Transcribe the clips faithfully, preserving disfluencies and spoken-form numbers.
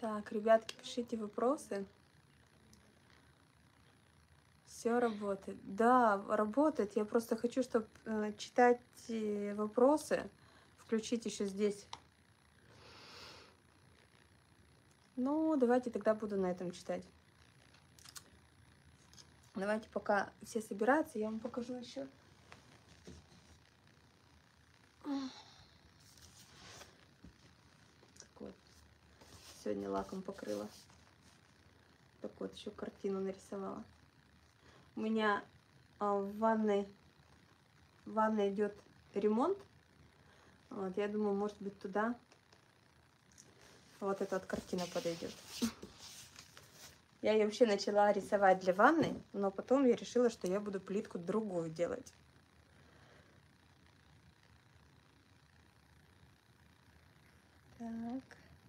Так, ребятки, пишите вопросы. Все работает. Да, работает. Я просто хочу, чтобы э, читать э, вопросы. Включить еще здесь. Ну, давайте тогда буду на этом читать. Давайте пока все собираются, я вам покажу еще. Так вот. Сегодня лаком покрыла. Так вот, еще картину нарисовала. У меня а, в ванной, в ванной идет ремонт. Вот, я думаю, может быть, туда вот эта вот картина подойдет. Я ее вообще начала рисовать для ванны, но потом я решила, что я буду плитку другую делать. Так.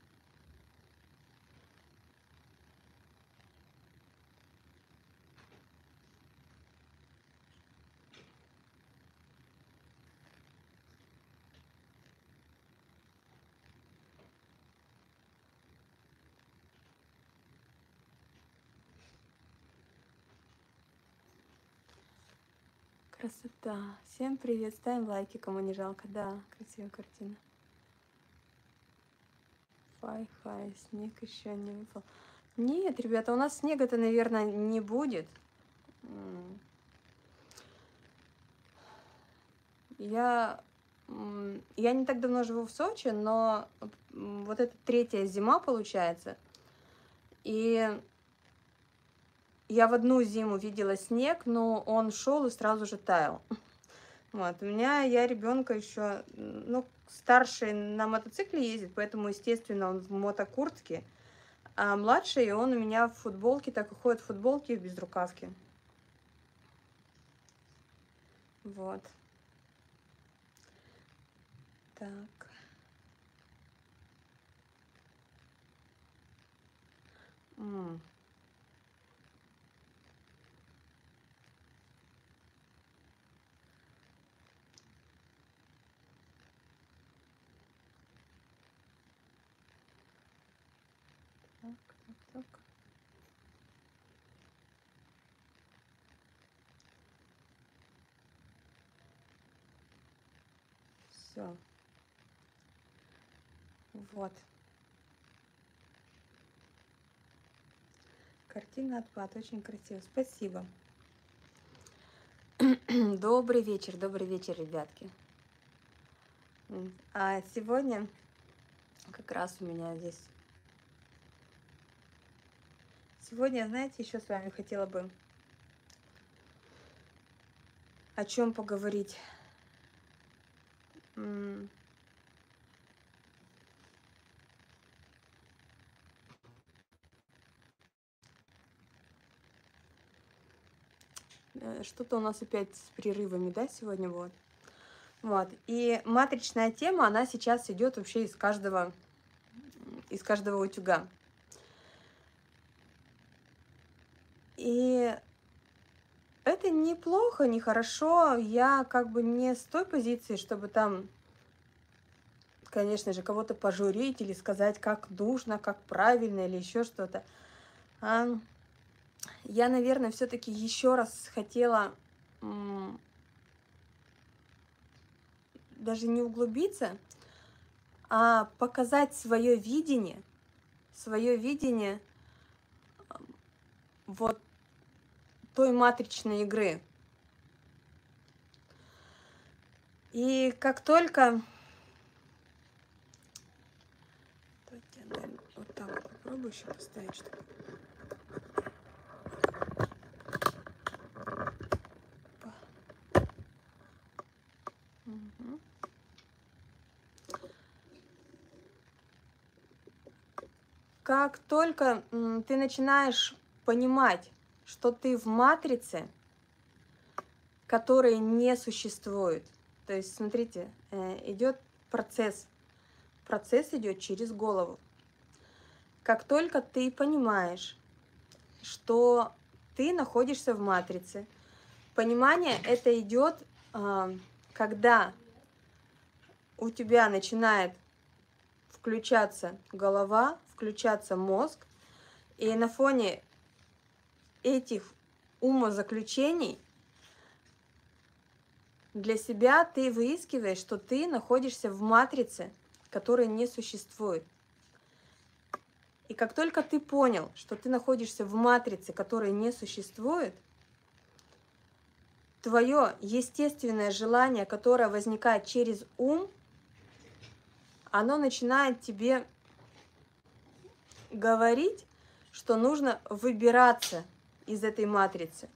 Красота. Всем привет. Ставим лайки, кому не жалко. Да, красивая картина. Хай-хай, снег еще не выпал. Нет, ребята, у нас снега-то, наверное, не будет. Я, я не так давно живу в Сочи, но вот это третья зима получается. И я в одну зиму видела снег, но он шел и сразу же таял. Вот, у меня, я ребенка еще, ну, старший на мотоцикле ездит, поэтому, естественно, он в мотокуртке. А младший, он у меня в футболке, так и ходит в футболке и в безрукавке. Вот. Так. М. Так, так, так. Все. Вот. Картина отпад, очень красиво. Спасибо. Добрый вечер, добрый вечер, ребятки. А сегодня как раз у меня здесь... Сегодня, знаете, еще с вами хотела бы о чем поговорить. Что-то у нас опять с прерывами, да, сегодня вот. Вот. И матричная тема, она сейчас идет вообще из каждого, из каждого утюга. И это неплохо, не хорошо. Я как бы не с той позиции, чтобы там, конечно же, кого-то пожурить или сказать, как нужно, как правильно или еще что-то. А я, наверное, все-таки еще раз хотела даже не углубиться, а показать свое видение, свое видение вот той матричной игры. И как только... Вот так попробую еще поставить, чтобы... Угу. Как только ты начинаешь понимать, что ты в матрице, которой не существует, то есть, смотрите, идет процесс, процесс идет через голову. Как только ты понимаешь, что ты находишься в матрице, понимание это идет, когда у тебя начинает включаться голова, включаться мозг. И на фоне этих умозаключений для себя ты выискиваешь, что ты находишься в матрице, которая не существует. И как только ты понял, что ты находишься в матрице, которая не существует, твое естественное желание, которое возникает через ум, оно начинает тебе говорить, что нужно выбираться из этой матрицы.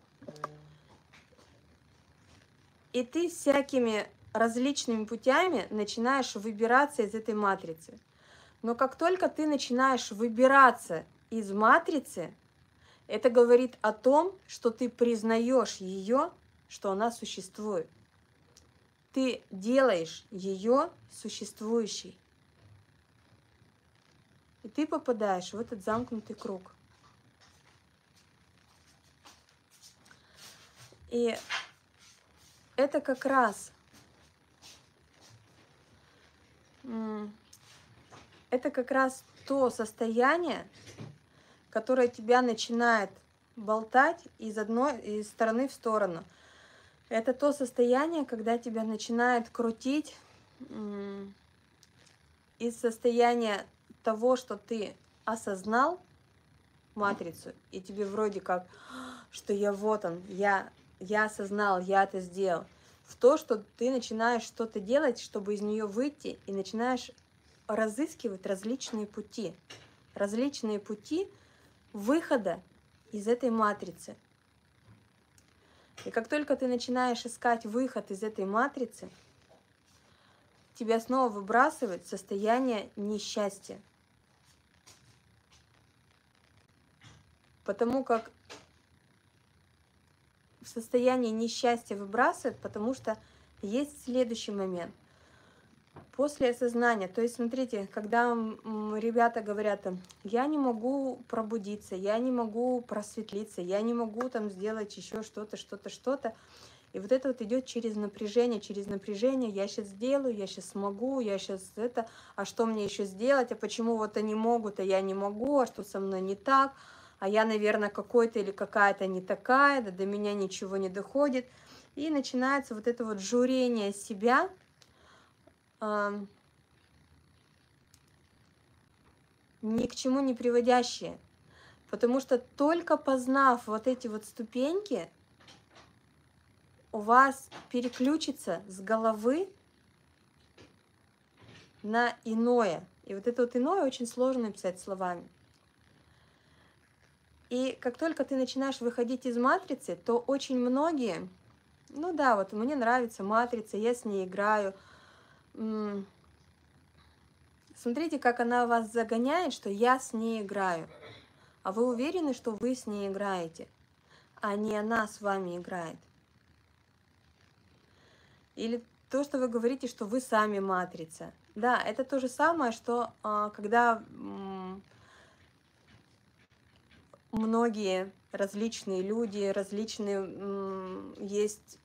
И ты всякими различными путями начинаешь выбираться из этой матрицы. Но как только ты начинаешь выбираться из матрицы, это говорит о том, что ты признаешь ее, что она существует. Ты делаешь ее существующей. И ты попадаешь в этот замкнутый круг. И это как раз, это как раз то состояние, которое тебя начинает болтать из одной из стороны в сторону. Это то состояние, когда тебя начинает крутить из состояния того, что ты осознал матрицу, и тебе вроде как, что я вот он, я, я осознал, я это сделал, в то, что ты начинаешь что-то делать, чтобы из нее выйти, и начинаешь разыскивать различные пути, различные пути выхода из этой матрицы. И как только ты начинаешь искать выход из этой матрицы, тебя снова выбрасывает в состояние несчастья. Потому как в состоянии несчастья выбрасывает, потому что есть следующий момент. После осознания, то есть смотрите, когда ребята говорят, я не могу пробудиться, я не могу просветлиться, я не могу там сделать еще что-то, что-то, что-то, и вот это вот идет через напряжение, через напряжение, я сейчас сделаю, я сейчас смогу, я сейчас это, а что мне еще сделать, а почему вот они могут, а я не могу, а что со мной не так, а я, наверное, какой-то или какая-то не такая, да до меня ничего не доходит, и начинается вот это вот журение себя, ни к чему не приводящие, потому что только познав вот эти вот ступеньки, у вас переключится с головы на иное. И вот это вот иное очень сложно написать словами. И как только ты начинаешь выходить из матрицы, то очень многие, ну да, вот мне нравится матрица, я с ней играю. Смотрите, как она вас загоняет, что я с ней играю. А вы уверены, что вы с ней играете, а не она с вами играет? Или то, что вы говорите, что вы сами матрица. Да, это то же самое, что когда многие различные люди, различные есть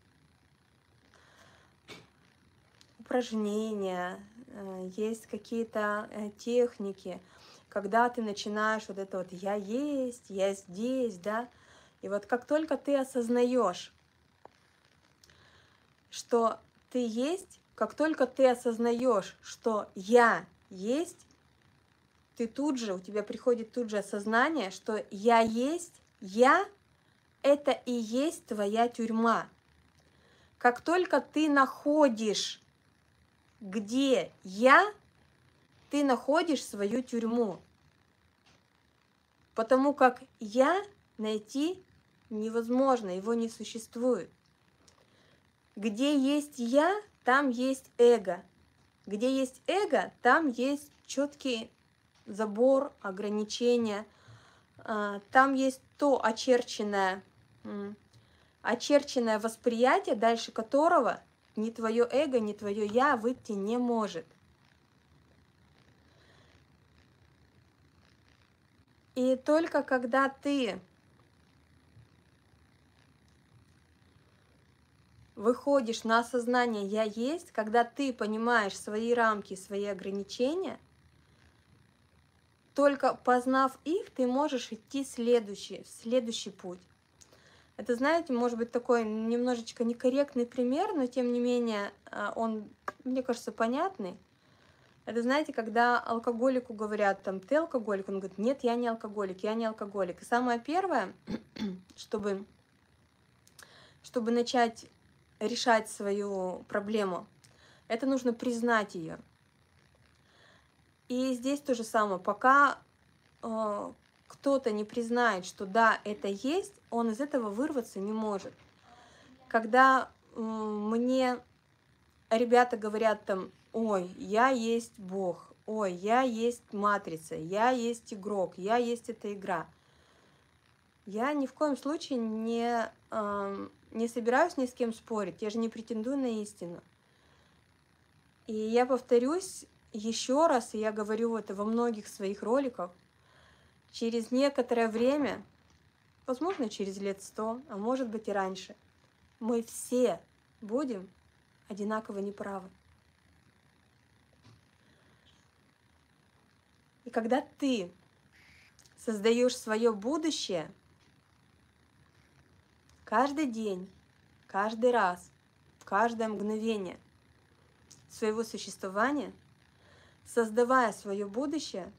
упражнения, есть какие-то техники, когда ты начинаешь вот это вот «я есть», «я здесь», да, и вот как только ты осознаешь, что ты есть, как только ты осознаешь, что «я есть», ты тут же, у тебя приходит тут же осознание, что «я есть», «я» — это и есть твоя тюрьма. Как только ты находишь, где «я», ты находишь свою тюрьму. Потому как «я» найти невозможно, его не существует. Где есть «я», там есть эго. Где есть эго, там есть четкий забор, ограничения. Там есть то очерченное, очерченное восприятие, дальше которого ни твое эго, ни твое «я» выйти не может. И только когда ты выходишь на осознание «я есть», когда ты понимаешь свои рамки, свои ограничения, только познав их, ты можешь идти следующий, следующий путь. Это, знаете, может быть такой немножечко некорректный пример, но тем не менее он, мне кажется, понятный. Это, знаете, когда алкоголику говорят, там, ты алкоголик, он говорит, нет, я не алкоголик, я не алкоголик. И самое первое, чтобы, чтобы начать решать свою проблему, это нужно признать ее. И здесь то же самое, пока э, кто-то не признает, что да, это есть, он из этого вырваться не может. Когда э, мне ребята говорят там, ой, я есть Бог, ой, я есть матрица, я есть игрок, я есть эта игра. Я ни в коем случае не, э, не собираюсь ни с кем спорить, я же не претендую на истину. И я повторюсь еще раз, и я говорю это во многих своих роликах, через некоторое время, возможно, через лет сто, а может быть и раньше, мы все будем одинаково неправы. И когда ты создаешь свое будущее, каждый день, каждый раз, каждое мгновение своего существования, создавая свое будущее,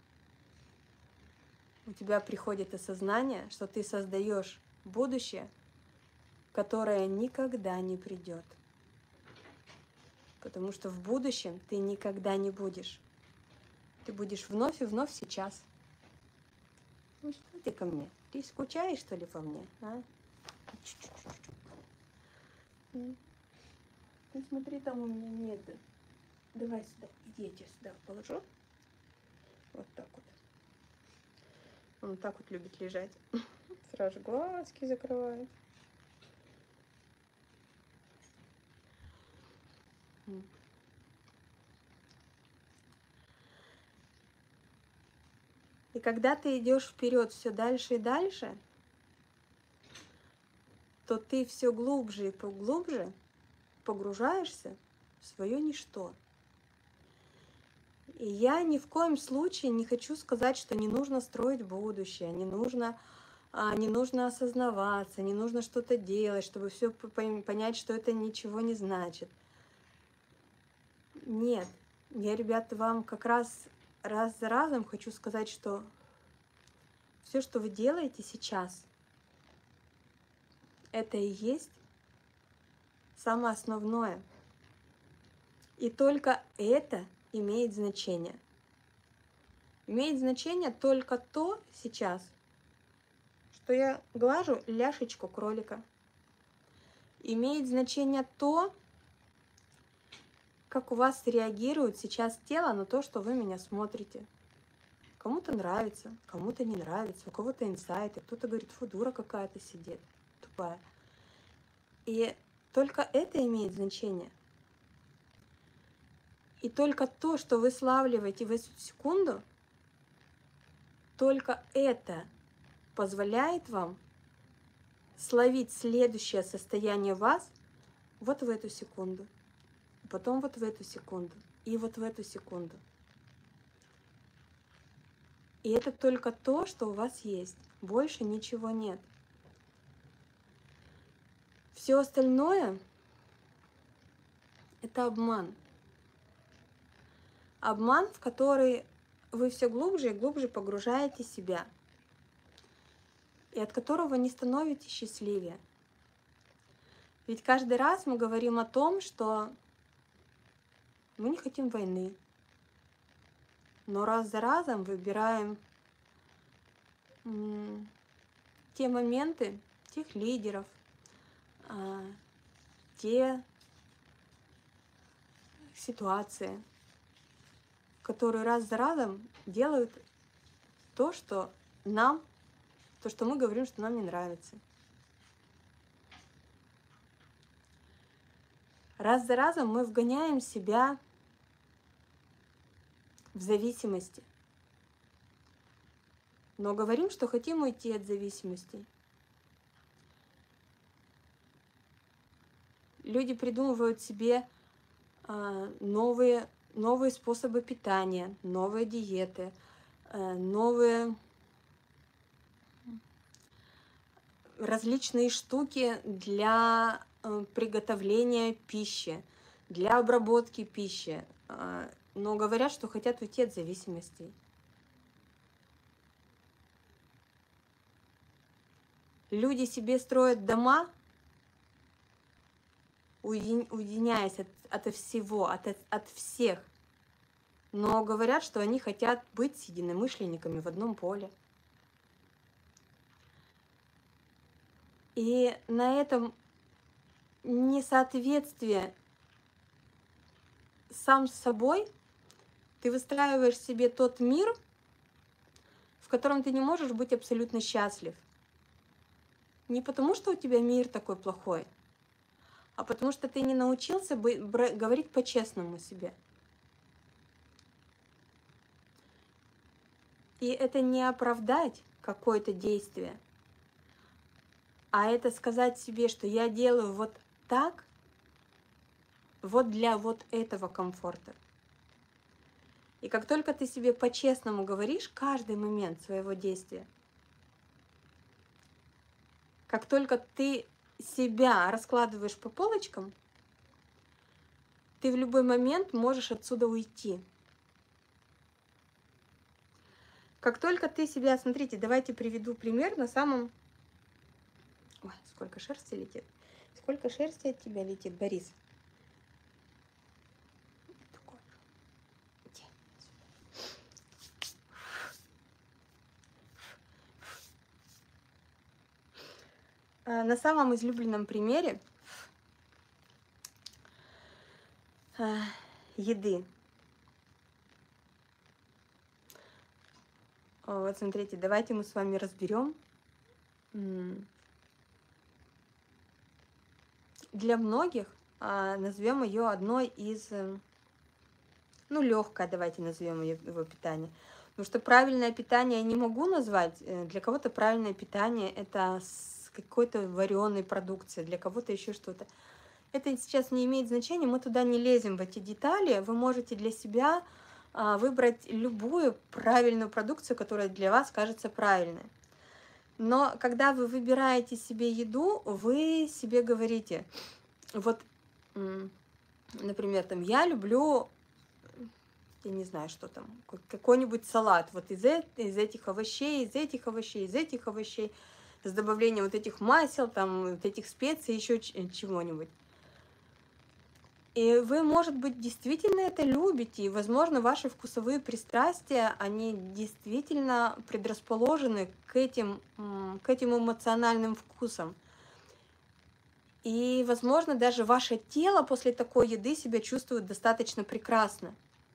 у тебя приходит осознание, что ты создаешь будущее, которое никогда не придет. Потому что в будущем ты никогда не будешь. Ты будешь вновь и вновь сейчас. Ну что ты ко мне? Ты скучаешь, что ли, по мне? А? Ну смотри, там у меня нет. Давай сюда, иди, я тебя сюда положу. Вот так вот. Он так вот любит лежать. Сразу глазки закрывает. И когда ты идешь вперед все дальше и дальше, то ты все глубже и поглубже погружаешься в свое ничто. И я ни в коем случае не хочу сказать, что не нужно строить будущее, не нужно, а, не нужно осознаваться, не нужно что-то делать, чтобы все понять, что это ничего не значит. Нет, я, ребята, вам как раз раз за разом хочу сказать, что все, что вы делаете сейчас, это и есть самое основное. И только это имеет значение. Имеет значение только то сейчас, что я глажу ляшечку кролика. Имеет значение то, как у вас реагирует сейчас тело на то, что вы меня смотрите. Кому-то нравится, кому-то не нравится, у кого-то инсайты, кто-то говорит, фу, дура какая-то сидит, тупая. И только это имеет значение. И только то, что вы славливаете в эту секунду, только это позволяет вам словить следующее состояние вас вот в эту секунду, потом вот в эту секунду и вот в эту секунду. И это только то, что у вас есть. Больше ничего нет. Все остальное – это обман. Обман, в который вы все глубже и глубже погружаете себя, и от которого не становитесь счастливее. Ведь каждый раз мы говорим о том, что мы не хотим войны, но раз за разом выбираем те моменты, тех лидеров, те ситуации, которые раз за разом делают то, что нам, то, что мы говорим, что нам не нравится. Раз за разом мы вгоняем себя в зависимости, но говорим, что хотим уйти от зависимости. Люди придумывают себе новые, новые способы питания, новые диеты, новые различные штуки для приготовления пищи, для обработки пищи. Но говорят, что хотят уйти от зависимостей. Люди себе строят дома, уединяясь от, от всего, от, от всех. Но говорят, что они хотят быть с единомышленниками в одном поле. И на этом несоответствие сам с собой ты выстраиваешь себе тот мир, в котором ты не можешь быть абсолютно счастлив. Не потому, что у тебя мир такой плохой, а потому что ты не научился бы, говорить по-честному себе. И это не оправдать какое-то действие, а это сказать себе, что я делаю вот так, вот для вот этого комфорта. И как только ты себе по-честному говоришь каждый момент своего действия, как только ты себя раскладываешь по полочкам, ты в любой момент можешь отсюда уйти. Как только ты себя, смотрите, давайте приведу пример на самом... Ой, сколько шерсти летит. Сколько шерсти от тебя летит, Борис? На самом излюбленном примере еды. Вот смотрите, давайте мы с вами разберем. Для многих назовем ее одной из, ну, легкое, давайте назовем ее его питание. Потому что правильное питание я не могу назвать. Для кого-то правильное питание это с какой-то вареной продукцией, для кого-то еще что-то. Это сейчас не имеет значения, мы туда не лезем в эти детали. Вы можете для себя выбрать любую правильную продукцию, которая для вас кажется правильной. Но когда вы выбираете себе еду, вы себе говорите, вот, например, там, я люблю, я не знаю, что там, какой-нибудь салат, вот из, из этих овощей, из этих овощей, из этих овощей, с добавлением вот этих масел, там, вот этих специй, еще чего-нибудь. И вы, может быть, действительно это любите, и, возможно, ваши вкусовые пристрастия, они действительно предрасположены к этим, к этим эмоциональным вкусам. И, возможно, даже ваше тело после такой еды себя чувствует достаточно прекрасно.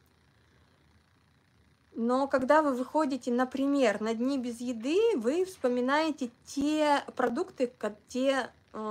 Но когда вы выходите, например, на дни без еды, вы вспоминаете те продукты, те...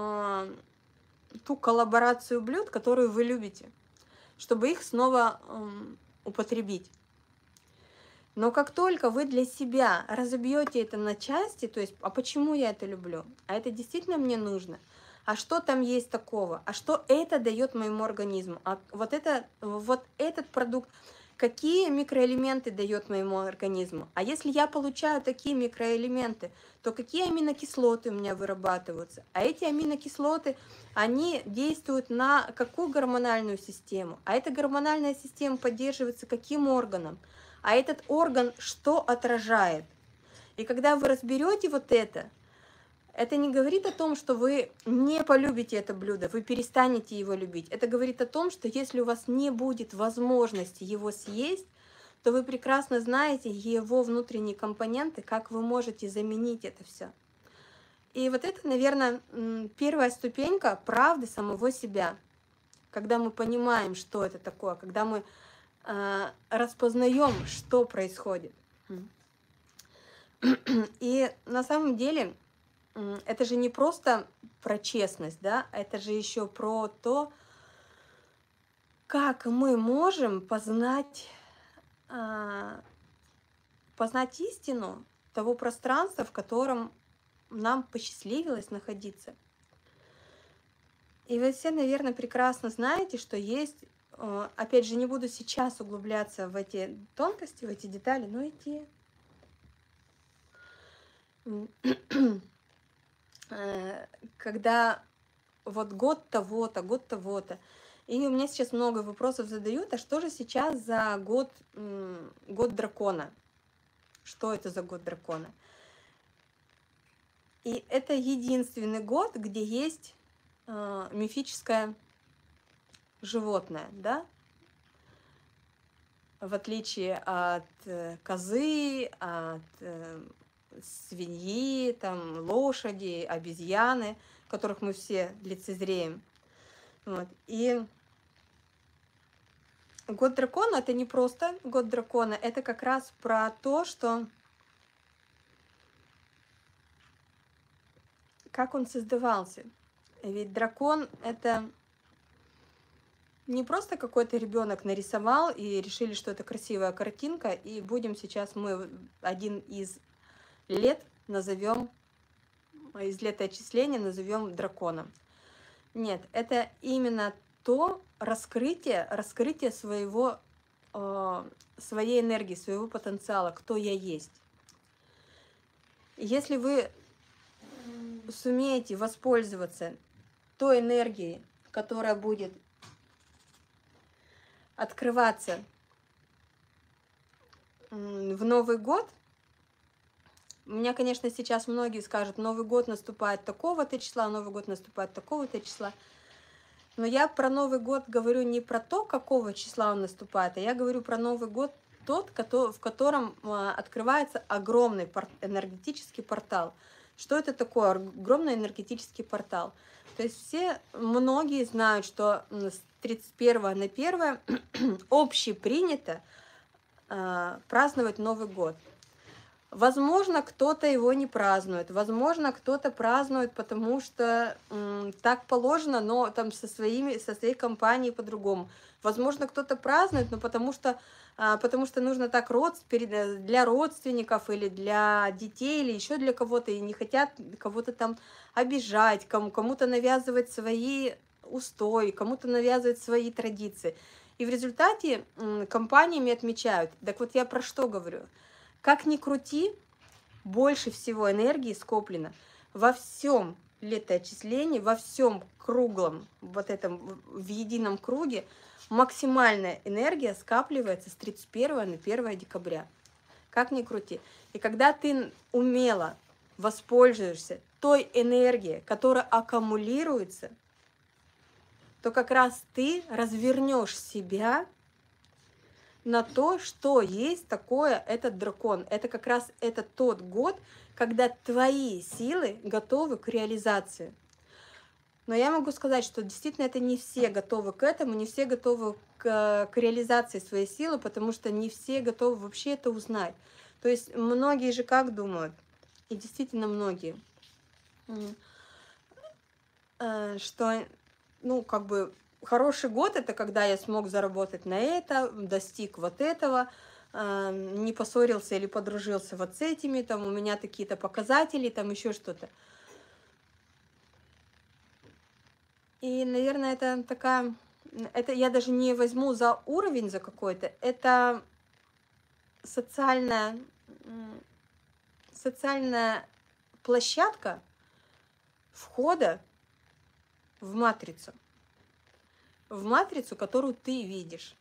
ту коллаборацию блюд, которую вы любите, чтобы их снова эм, употребить. Но как только вы для себя разобьете это на части, то есть, а почему я это люблю? А это действительно мне нужно? А что там есть такого? А что это дает моему организму? А вот, это, вот этот продукт, какие микроэлементы дает моему организму? А если я получаю такие микроэлементы, то какие аминокислоты у меня вырабатываются? А эти аминокислоты, они действуют на какую гормональную систему? А эта гормональная система поддерживается каким органом? А этот орган что отражает? И когда вы разберете вот это, это не говорит о том, что вы не полюбите это блюдо, вы перестанете его любить. Это говорит о том, что если у вас не будет возможности его съесть, то вы прекрасно знаете его внутренние компоненты, как вы можете заменить это все. И вот это, наверное, первая ступенька правды самого себя. Когда мы понимаем, что это такое, когда мы э, распознаем, что происходит. И на самом деле это же не просто про честность, да, это же еще про то, как мы можем познать, э, познать истину того пространства, в котором нам посчастливилось находиться. И вы все, наверное, прекрасно знаете, что есть, опять же, не буду сейчас углубляться в эти тонкости, в эти детали, но эти когда вот год того-то, год того-то. И у меня сейчас много вопросов задают, а что же сейчас за год, год дракона? Что это за год дракона? И это единственный год, где есть э, мифическое животное, да? В отличие от э, козы, от э, свиньи, там, лошади, обезьяны, которых мы все лицезреем. Вот. И год дракона — это не просто год дракона, это как раз про то, что как он создавался. Ведь дракон — это не просто какой-то ребенок нарисовал и решили, что это красивая картинка, и будем сейчас мы один из лет назовем, из летоотчисления назовем драконом. Нет, это именно то раскрытие, раскрытие своего, э, своей энергии, своего потенциала, кто я есть. Если вы сумеете воспользоваться той энергией, которая будет открываться в Новый год. У меня, конечно, сейчас многие скажут, Новый год наступает такого-то числа, Новый год наступает такого-то числа. Но я про Новый год говорю не про то, какого числа он наступает, а я говорю про Новый год тот, в котором открывается огромный энергетический портал. Что это такое огромный энергетический портал? То есть все, многие знают, что с тридцать первого на первое общепринято э, праздновать Новый год. Возможно, кто-то его не празднует, возможно, кто-то празднует, потому что э, так положено, но там со, своими, со своей компанией по-другому. Возможно, кто-то празднует, но потому что, э, потому что нужно так род, для родственников или для детей, или еще для кого-то, и не хотят кого-то там обижать, кому, кому-то навязывать свои устои, кому-то навязывать свои традиции. И в результате э, компаниями отмечают. Так вот я про что говорю? Как ни крути, больше всего энергии скоплено во всем летоотчислении, во всем круглом, вот этом, в едином круге, максимальная энергия скапливается с тридцать первого на первое декабря. Как ни крути. И когда ты умело воспользуешься той энергией, которая аккумулируется, то как раз ты развернешь себя на то, что есть такое этот дракон. Это как раз это тот год, когда твои силы готовы к реализации. Но я могу сказать, что действительно это не все готовы к этому, не все готовы к, к реализации своей силы, потому что не все готовы вообще это узнать. То есть многие же как думают, и действительно многие, что, ну, как бы, хороший год — это когда я смог заработать на это, достиг вот этого, не поссорился или подружился вот с этими, там у меня такие-то показатели, там еще что-то. И, наверное, это такая, это я даже не возьму за уровень, за какой-то, это социальная, социальная площадка входа в матрицу. В матрицу, которую ты видишь.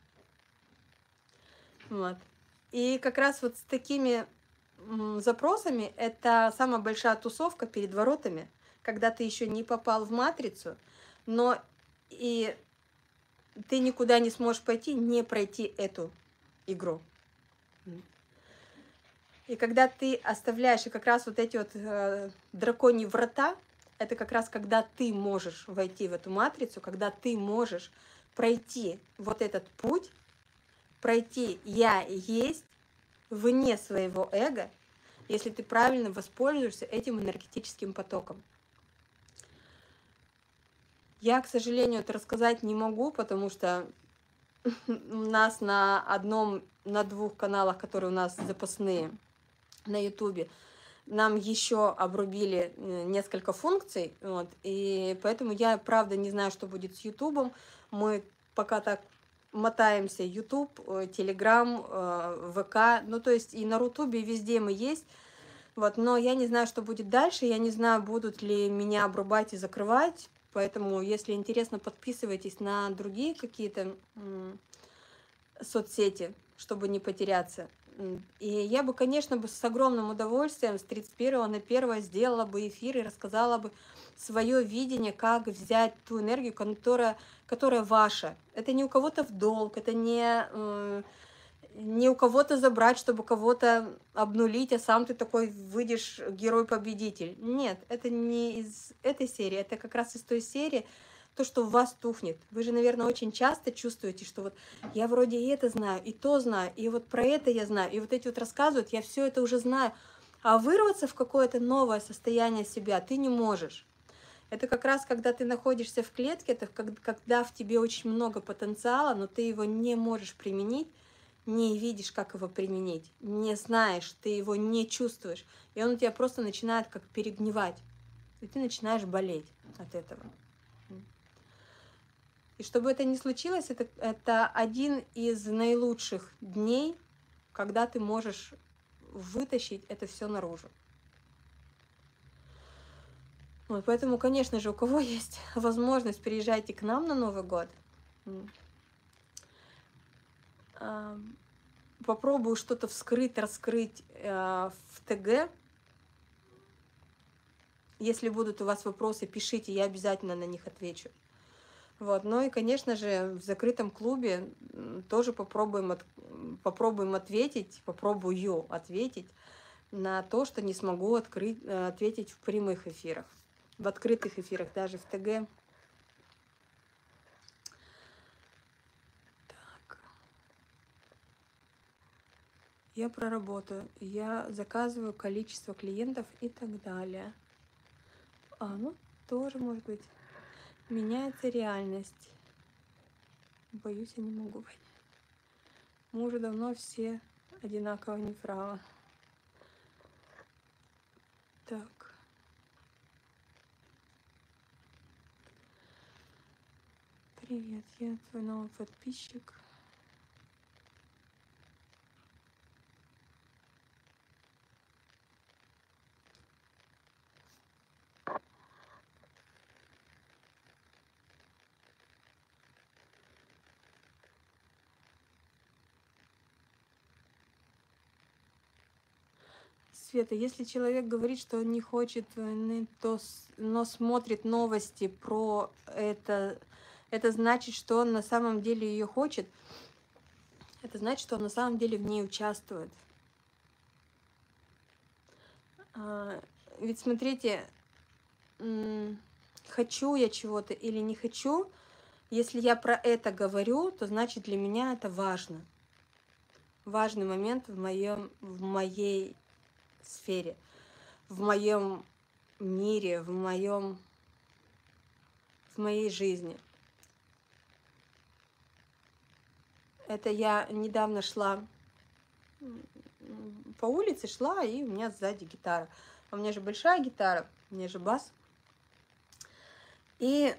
Вот. И как раз вот с такими запросами это самая большая тусовка перед воротами, когда ты еще не попал в матрицу, но и ты никуда не сможешь пойти, не пройти эту игру. И когда ты оставляешь, и как раз вот эти вот э, драконьи врата, это как раз когда ты можешь войти в эту матрицу, когда ты можешь пройти вот этот путь, пройти «я есть» вне своего эго, если ты правильно воспользуешься этим энергетическим потоком. Я, к сожалению, это рассказать не могу, потому что у нас на одном, на двух каналах, которые у нас запасные на ютубе, нам еще обрубили несколько функций, вот, и поэтому я, правда, не знаю, что будет с ютубом. Мы пока так мотаемся: ютуб, телеграм, вэ ка, ну, то есть и на рутубе везде мы есть, Вот, но я не знаю, что будет дальше, я не знаю, будут ли меня обрубать и закрывать, поэтому, если интересно, подписывайтесь на другие какие-то соцсети, чтобы не потеряться. И я бы, конечно, бы с огромным удовольствием с тридцать первого на первое сделала бы эфир и рассказала бы свое видение, как взять ту энергию, которая, которая ваша. Это не у кого-то в долг, это не, э, не у кого-то забрать, чтобы кого-то обнулить, а сам ты такой выйдешь герой-победитель. Нет, это не из этой серии, это как раз из той серии, то, что в вас тухнет. Вы же, наверное, очень часто чувствуете, что вот я вроде и это знаю, и то знаю, и вот про это я знаю, и вот эти вот рассказывают, я все это уже знаю, а вырваться в какое-то новое состояние себя ты не можешь. Это как раз, когда ты находишься в клетке, это когда в тебе очень много потенциала, но ты его не можешь применить, не видишь, как его применить, не знаешь, ты его не чувствуешь, и он у тебя просто начинает как перегнивать, и ты начинаешь болеть от этого. И чтобы это не случилось, это, это один из наилучших дней, когда ты можешь вытащить это все наружу. Вот, поэтому, конечно же, у кого есть возможность, приезжайте к нам на Новый год. Попробую что-то вскрыть, раскрыть э, в ТГ. Если будут у вас вопросы, пишите, я обязательно на них отвечу. Вот. Ну и, конечно же, в закрытом клубе тоже попробуем, от, попробуем ответить, попробую ответить на то, что не смогу открыть, ответить в прямых эфирах, в открытых эфирах, даже в ТГ. Так. Я проработаю, я заказываю количество клиентов и так далее. А, ну, тоже может быть. Меняется реальность. Боюсь, я не могу понять. Мы уже давно все одинаково неправы. Так. Привет, я твой новый подписчик. Света, если человек говорит, что он не хочет войны, то, но смотрит новости про это, это значит, что он на самом деле ее хочет. Это значит, что он на самом деле в ней участвует. А, ведь смотрите, хочу я чего-то или не хочу, если я про это говорю, то значит для меня это важно. Важный момент в моем, в моей сфере, в моем мире, в моем, в моей жизни. Это я недавно шла по улице, шла, и у меня сзади гитара. А у меня же большая гитара, у меня же бас. И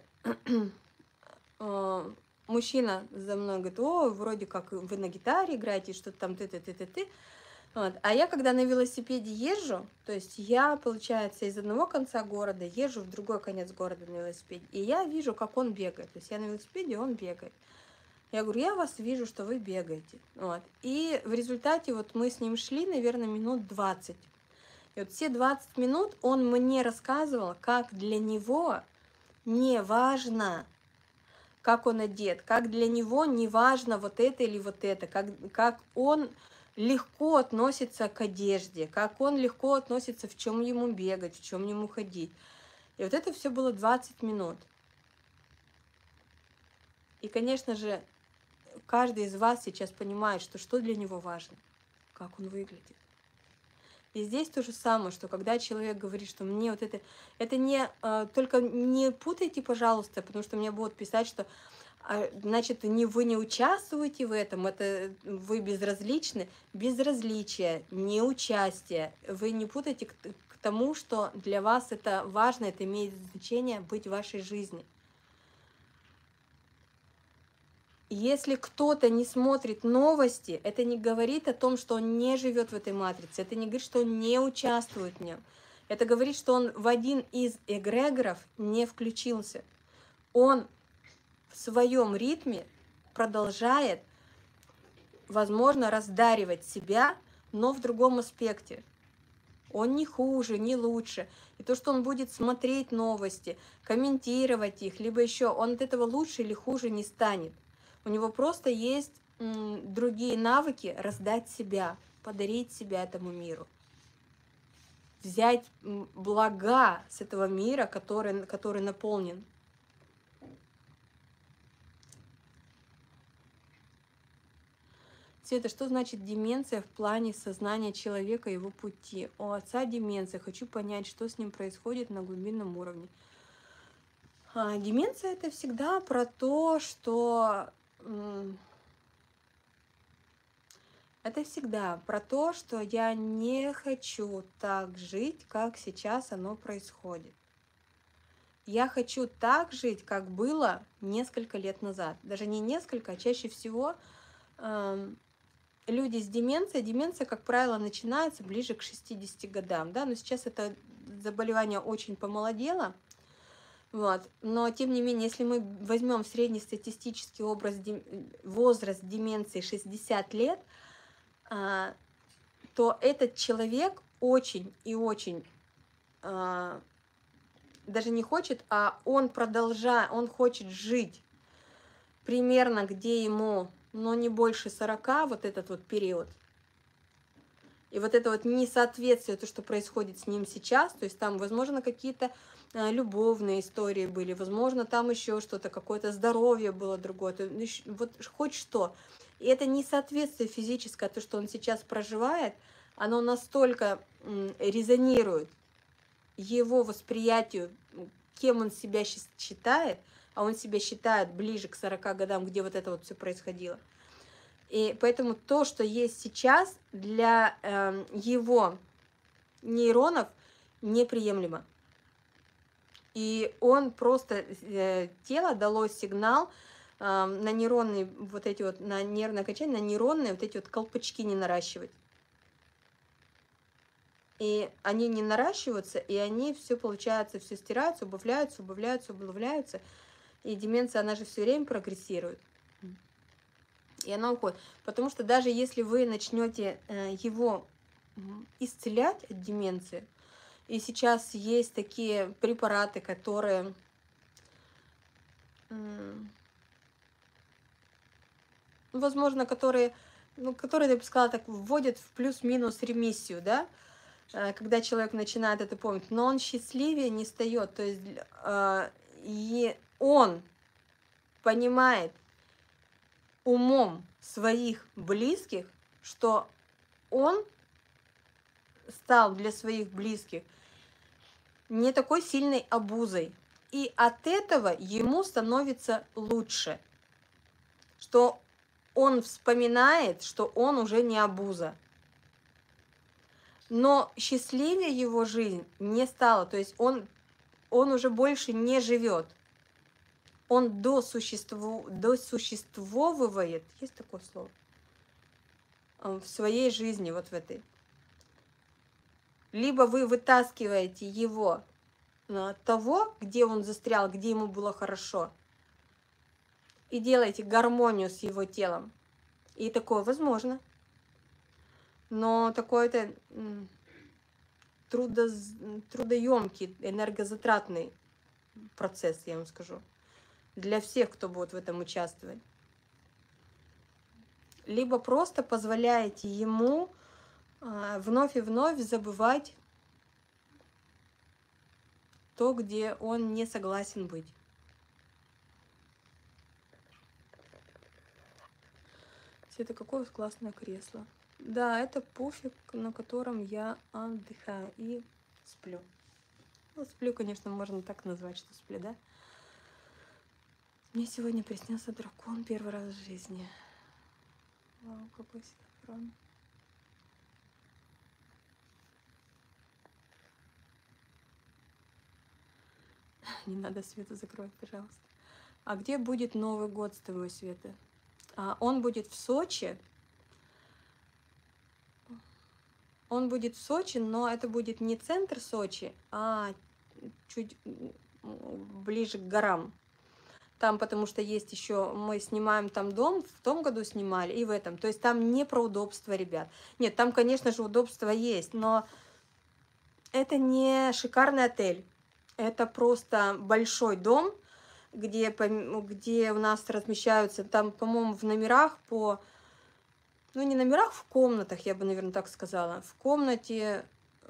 э, мужчина за мной говорит: о, вроде как вы на гитаре играете, что-то там ты-ты-ты-ты-ты. Вот. А я, когда на велосипеде езжу, то есть я, получается, из одного конца города езжу в другой конец города на велосипеде, и я вижу, как он бегает. То есть я на велосипеде, он бегает. Я говорю: я вас вижу, что вы бегаете. Вот. И в результате вот мы с ним шли, наверное, минут двадцать. И вот все двадцать минут он мне рассказывал, как для него не важно, как он одет, как для него не важно вот это или вот это, как, как он легко относится к одежде, как он легко относится, в чем ему бегать, в чем ему ходить. И вот это все было двадцать минут. И, конечно же, каждый из вас сейчас понимает, что что для него важно, как он выглядит. И здесь то же самое, что когда человек говорит, что мне вот это... Это не... Только не путайте, пожалуйста, потому что мне будут писать, что значит, не, вы не участвуете в этом, это вы безразличны. Безразличие, неучастие. Вы не путайте к, к тому, что для вас это важно, это имеет значение быть в вашей жизни. Если кто-то не смотрит новости, это не говорит о том, что он не живет в этой матрице, это не говорит, что он не участвует в нем. Это говорит, что он в один из эгрегоров не включился. Он в своем ритме продолжает, возможно, раздаривать себя, но в другом аспекте. Он не хуже, не лучше. И то, что он будет смотреть новости, комментировать их, либо еще, он от этого лучше или хуже не станет. У него просто есть м, другие навыки раздать себя, подарить себя этому миру. Взять м, блага с этого мира, который, который наполнен. Света, что значит деменция в плане сознания человека и его пути? У отца деменция. Хочу понять, что с ним происходит на глубинном уровне. А, деменция — это всегда про то, что... Это всегда про то, что я не хочу так жить, как сейчас оно происходит. Я хочу так жить, как было несколько лет назад. Даже не несколько, а чаще всего э, люди с деменцией, деменция, как правило, начинается ближе к шестидесяти годам. Да? Но сейчас это заболевание очень помолодело. Вот. Но, тем не менее, если мы возьмем среднестатистический образ, возраст деменции шестьдесят лет, то этот человек очень и очень даже не хочет, а он продолжает, он хочет жить примерно, где ему, но не больше сорока, вот этот вот период. И вот это вот несоответствие, то, что происходит с ним сейчас, то есть там, возможно, какие-то любовные истории были, возможно, там еще что-то, какое-то здоровье было другое, вот хоть что. И это несоответствие физическое, то, что он сейчас проживает, оно настолько резонирует его восприятию, кем он себя считает, а он себя считает ближе к сорока годам, где вот это вот все происходило. И поэтому то, что есть сейчас, для э, его нейронов неприемлемо. И он просто, э, тело дало сигнал э, на нейронные, вот эти вот, на нервное окончание, на нейронные вот эти вот колпачки не наращивать. И они не наращиваются, и они все, получается, все стираются, убавляются, убавляются, убавляются. И деменция, она же все время прогрессирует. И она уходит. Потому что даже если вы начнете э, его исцелять от деменции, и сейчас есть такие препараты, которые э, возможно, которые, ну, которые, я бы сказала, так, вводят в плюс-минус ремиссию, да, э, когда человек начинает это помнить, но он счастливее не стает, то есть э, и он понимает умом своих близких, что он стал для своих близких не такой сильной обузой. И от этого ему становится лучше. Что он вспоминает, что он уже не обуза. Но счастливее его жизнь не стала. То есть он, он уже больше не живет. Он досуществу, досуществовывает, есть такое слово, в своей жизни, вот в этой. Либо вы вытаскиваете его того, где он застрял, где ему было хорошо, и делаете гармонию с его телом. И такое возможно. Но такой-то трудо, трудоемкий, энергозатратный процесс, я вам скажу. Для всех, кто будет в этом участвовать. Либо просто позволяете ему а, вновь и вновь забывать то, где он не согласен быть. Это какое у вас классное кресло. Да, это пуфик, на котором я отдыхаю и сплю. Ну, сплю, конечно, можно так назвать, что сплю, да? Мне сегодня приснился дракон первый раз в жизни. Вау, какой синхрон. Не надо Свету закрывать, пожалуйста. А где будет Новый год с тобой, Света? Он будет в Сочи. Он будет в Сочи, но это будет не центр Сочи, а чуть ближе к горам. Там, потому что есть еще, мы снимаем там дом, в том году снимали и в этом. То есть там не про удобство, ребят. Нет, там, конечно же, удобство есть, но это не шикарный отель. Это просто большой дом, где, где у нас размещаются, там, по-моему, в номерах по... Ну, не номерах, в комнатах, я бы, наверное, так сказала. В комнате...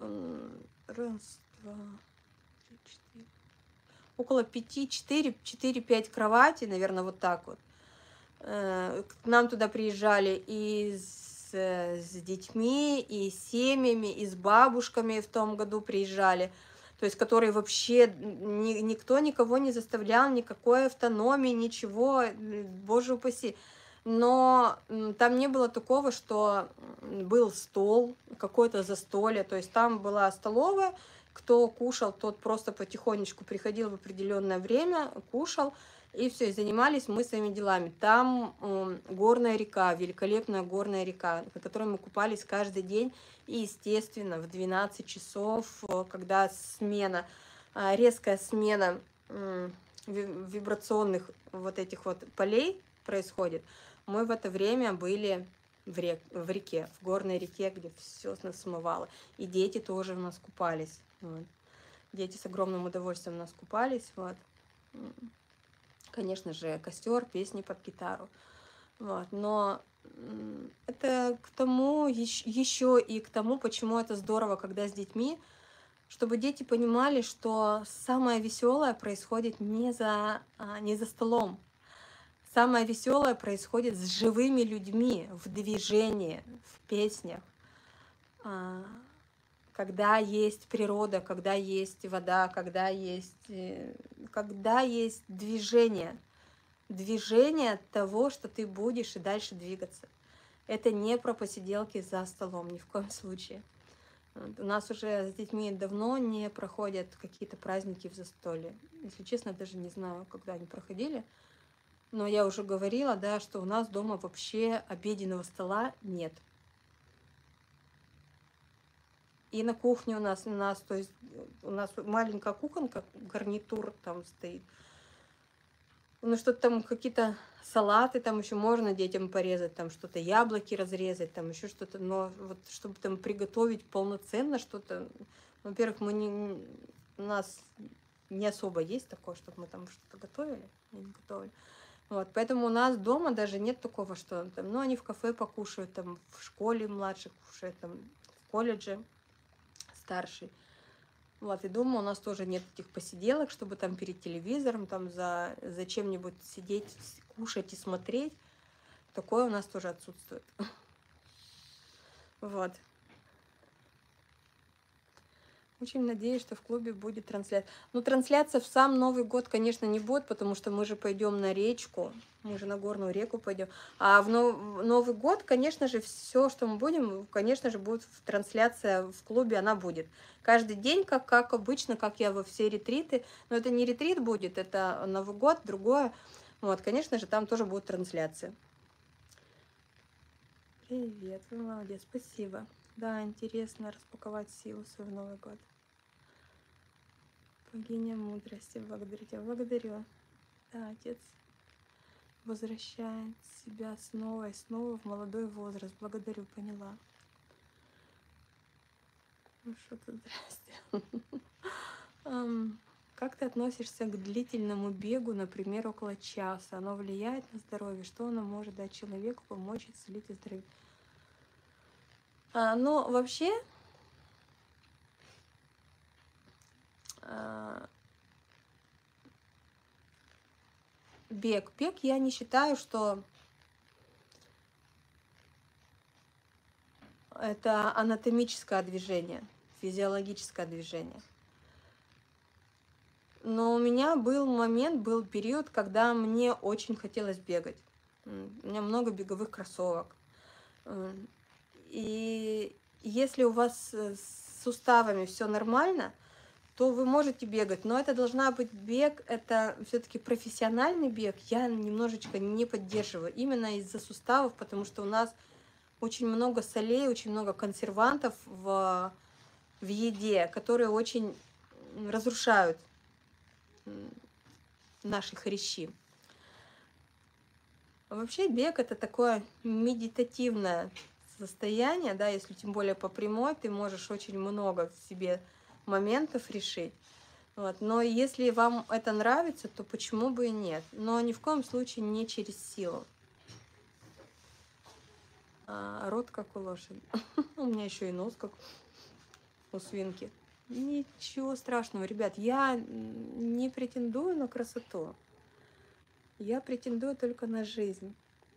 Раз, два, три, четыре. Около пяти, четыре, четыре-пять кроватей, наверное, вот так вот. К нам туда приезжали и с, с детьми, и с семьями, и с бабушками в том году приезжали. То есть, которые вообще ни, никто никого не заставлял, никакой автономии, ничего, боже упаси. Но там не было такого, что был стол, какое-то застолье, то есть там была столовая, кто кушал, тот просто потихонечку приходил в определенное время, кушал, и все, и занимались мы своими делами. Там э, горная река, великолепная горная река, на которой мы купались каждый день, и, естественно, в двенадцать часов, когда смена, э, резкая смена э, вибрационных вот этих вот полей происходит, мы в это время были в, рек, в реке, в горной реке, где все нас смывало. И дети тоже у нас купались. Вот. Дети с огромным удовольствием у нас купались. Вот. Конечно же, костер, песни под гитару. Вот. Но это к тому, еще и к тому, почему это здорово, когда с детьми, чтобы дети понимали, что самое веселое происходит не за, не за столом. Самое веселое происходит с живыми людьми, в движении, в песнях, когда есть природа, когда есть вода, когда есть, когда есть движение. Движение того, что ты будешь и дальше двигаться. Это не про посиделки за столом, ни в коем случае. У нас уже с детьми давно не проходят какие-то праздники в застолье. Если честно, даже не знаю, когда они проходили. Но я уже говорила, да, что у нас дома вообще обеденного стола нет. И на кухне у нас, у нас, то есть у нас маленькая кухонка, гарнитур там стоит. Ну, что-то там, какие-то салаты там еще можно детям порезать, там что-то, яблоки разрезать, там еще что-то. Но вот чтобы там приготовить полноценно что-то, во-первых, мы не, у нас не особо есть такое, чтобы мы там что-то готовили, не готовили. Вот, поэтому у нас дома даже нет такого, что там, ну, они в кафе покушают, там, в школе младший кушает, там, в колледже старший. Вот, и дома у нас тоже нет таких посиделок, чтобы там перед телевизором, там, за, за чем-нибудь сидеть, кушать и смотреть. Такое у нас тоже отсутствует. Вот. Очень надеюсь, что в клубе будет трансляция. Ну, трансляция в сам Новый год, конечно, не будет, потому что мы же пойдем на речку, мы же на горную реку пойдем. А в Новый год, конечно же, все, что мы будем, конечно же, будет трансляция в клубе, она будет. Каждый день, как, как обычно, как я во все ретриты. Но это не ретрит будет, это Новый год, другое. Вот, конечно же, там тоже будет трансляция. Привет, вы молодец, спасибо. Да, интересно распаковать силу свою в Новый год. Богиня мудрости, благодарю тебя, благодарю. Да, Отец возвращает себя снова и снова в молодой возраст. Благодарю, поняла. Ну что тут, здрасте. Как ты относишься к длительному бегу, например, около часа? Оно влияет на здоровье? Что оно может дать человеку, помочь исцелить и здоровье? А, ну, вообще, а, бег. Бег я не считаю, что это анатомическое движение, физиологическое движение. Но у меня был момент, был период, когда мне очень хотелось бегать. У меня много беговых кроссовок. И если у вас с суставами все нормально, то вы можете бегать, но это должна быть бег, это все-таки профессиональный бег, я немножечко не поддерживаю, именно из-за суставов, потому что у нас очень много солей, очень много консервантов в, в еде, которые очень разрушают наши хрящи. Вообще бег это такое медитативное состояние, да, если тем более по прямой, ты можешь очень много в себе моментов решить. Вот. Но если вам это нравится, то почему бы и нет? Но ни в коем случае не через силу. А, рот как у лошади. У меня еще и нос как у свинки. Ничего страшного, ребят. Я не претендую на красоту. Я претендую только на жизнь.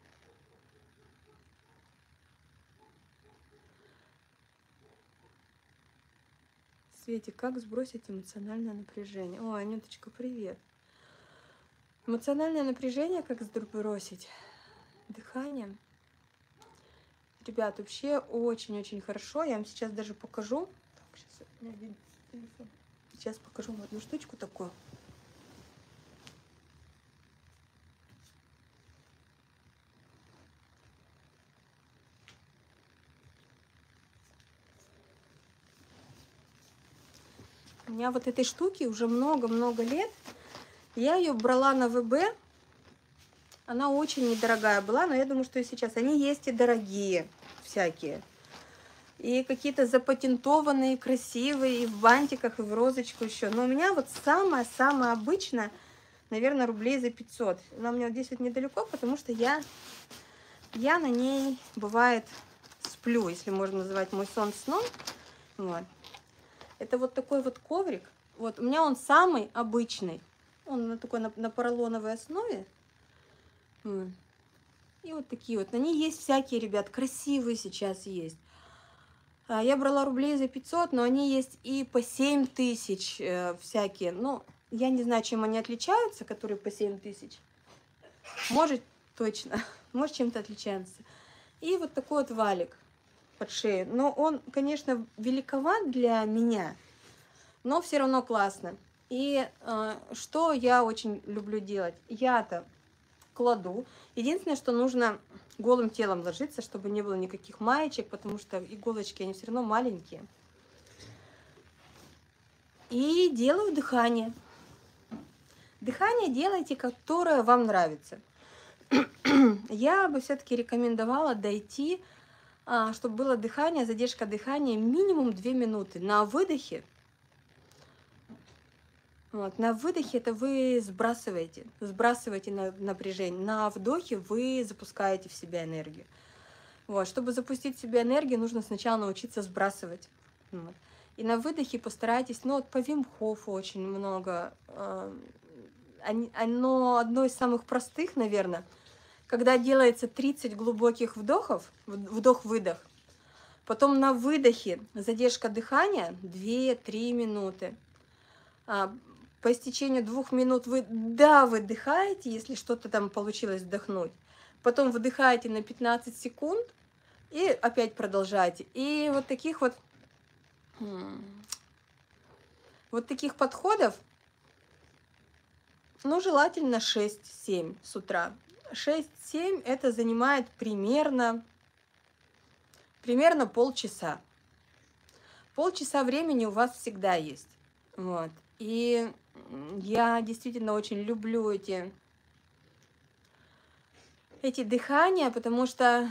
Свете, как сбросить эмоциональное напряжение? Ой, Анюточка, привет. Эмоциональное напряжение как сбросить? Дыханием. Ребят, вообще очень-очень хорошо. Я вам сейчас даже покажу. Так, сейчас, у меня видно телефон. Сейчас покажу вам одну штучку такую. У меня вот этой штуки уже много-много лет. Я ее брала на ВБ. Она очень недорогая была, но я думаю, что и сейчас. Они есть и дорогие всякие. И какие-то запатентованные, красивые, и в бантиках, и в розочку еще. Но у меня вот самая-самая обычная, наверное, рублей за пятьсот. Она у меня вот здесь вот недалеко, потому что я, я на ней, бывает, сплю, если можно называть мой сон сном. Вот. Это вот такой вот коврик. Вот у меня он самый обычный. Он на такой на, на поролоновой основе. И вот такие вот. На ней есть всякие, ребят, красивые сейчас есть. Я брала рублей за пятьсот, но они есть и по семь тысяч э, всякие. Ну, я не знаю, чем они отличаются, которые по семь тысяч. Может, точно. Может, чем-то отличаются. И вот такой вот валик под шею. Но он, конечно, великоват для меня, но все равно классно. И э, что я очень люблю делать? Я-то кладу. Единственное, что нужно голым телом ложиться, чтобы не было никаких маечек, потому что иголочки, они все равно маленькие. И делаю дыхание. Дыхание делайте, которое вам нравится. Я бы все-таки рекомендовала дойти, чтобы было дыхание, задержка дыхания минимум две минуты. На выдохе, вот, на выдохе это вы сбрасываете, сбрасываете напряжение. На вдохе вы запускаете в себя энергию. Вот, чтобы запустить в себя энергию, нужно сначала научиться сбрасывать. Вот. И на выдохе постарайтесь, ну вот по Вим Хофу очень много. Оно одно из самых простых, наверное. Когда делается тридцать глубоких вдохов, вдох-выдох, потом на выдохе задержка дыхания две-три минуты. По истечению двух минут вы, да, выдыхаете, если что-то там получилось вдохнуть. Потом выдыхаете на пятнадцать секунд и опять продолжаете. И вот таких вот, вот таких подходов, ну, желательно шесть-семь с утра. шесть-семь это занимает примерно, примерно полчаса. Полчаса времени у вас всегда есть. Вот. И я действительно очень люблю эти, эти дыхания, потому что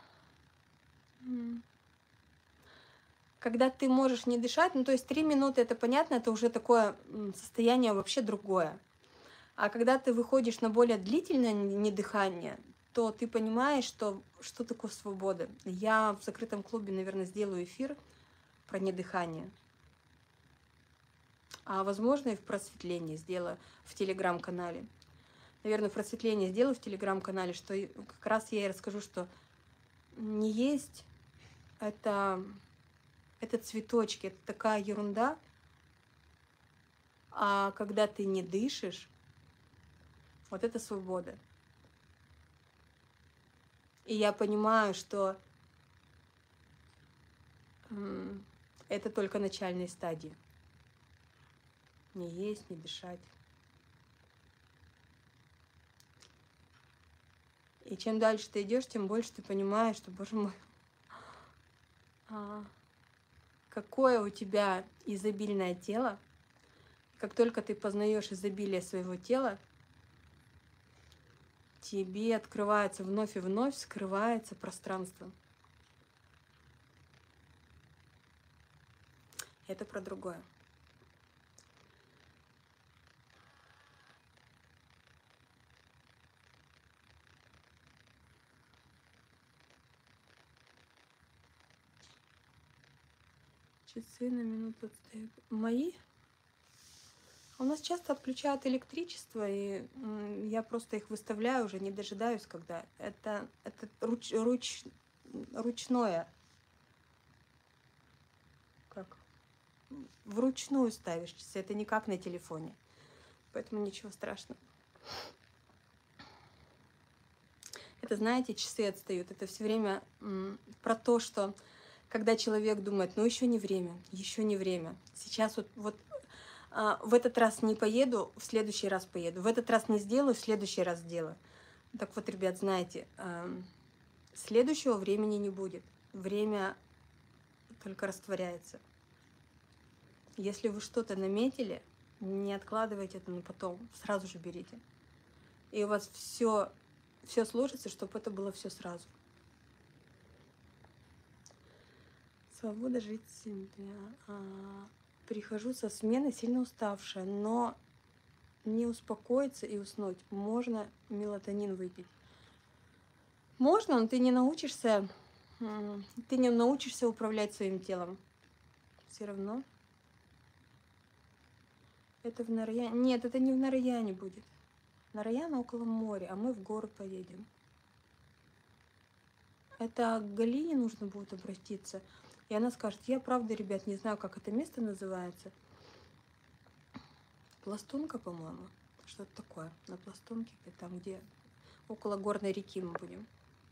когда ты можешь не дышать, ну то есть три минуты, это понятно, это уже такое состояние вообще другое. А когда ты выходишь на более длительное недыхание, то ты понимаешь, что, что такое свобода. Я в закрытом клубе, наверное, сделаю эфир про недыхание. А возможно и в просветлении сделаю в телеграм-канале. Наверное, в просветлении сделаю в телеграм-канале, что как раз я и расскажу, что не есть это, это цветочки, это такая ерунда. А когда ты не дышишь, вот это свобода. И я понимаю, что это только начальные стадии. не есть, не дышать. И чем дальше ты идешь, тем больше ты понимаешь, что, боже мой, а, какое у тебя изобильное тело. Как только ты познаешь изобилие своего тела, тебе открывается вновь и вновь, скрывается пространство. Это про другое. Часы на минуту отстают. Мои? У нас часто отключают электричество, и я просто их выставляю, уже не дожидаюсь, когда. Это, это руч, руч, ручное. Как? Вручную ставишь часы, это не как на телефоне. Поэтому ничего страшного. Это, знаете, часы отстают. Это все время м, про то, что когда человек думает, ну еще не время, еще не время. Сейчас вот, вот а, в этот раз не поеду, в следующий раз поеду. В этот раз не сделаю, в следующий раз сделаю. Так вот, ребят, знаете, а, следующего времени не будет. Время только растворяется. Если вы что-то наметили, не откладывайте это на потом, сразу же берите. И у вас все, все сложится, чтобы это было все сразу. Свобода жить себя. А, прихожу со смены сильно уставшая, но не успокоиться и уснуть. Можно мелатонин выпить. Можно, но ты не научишься, ты не научишься управлять своим телом. Все равно. Это в Нараяне. Нет, это не в Нараяне будет. Нараяна около моря, а мы в горы поедем. Это к Галине нужно будет обратиться. И она скажет, я правда, ребят, не знаю, как это место называется. Пластунка, по-моему. Что-то такое. На Пластунке, там, где около горной реки мы будем.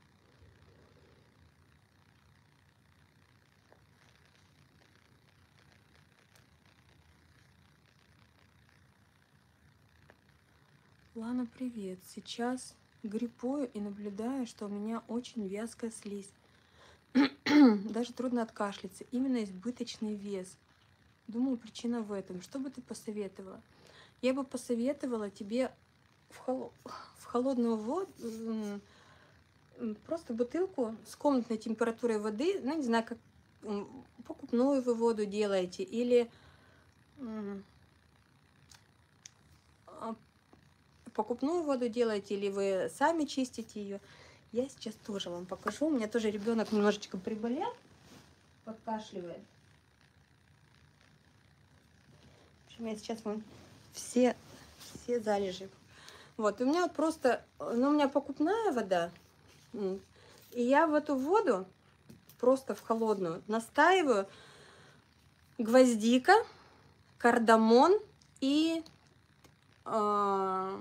Лана, привет. Сейчас гриппую и наблюдаю, что у меня очень вязкая слизь. Даже трудно откашляться. Именно избыточный вес. Думаю, причина в этом. Что бы ты посоветовала? Я бы посоветовала тебе в, хол... в холодную воду, просто бутылку с комнатной температурой воды, ну, не знаю, как покупную вы воду делаете, или покупную воду делаете, или вы сами чистите ее. Я сейчас тоже вам покажу. У меня тоже ребенок немножечко приболел, подкашливает. В общем, я сейчас вам все, все залежи. Вот, у меня вот просто, ну, у меня покупная вода, и я в эту воду, просто в холодную, настаиваю гвоздика, кардамон и э,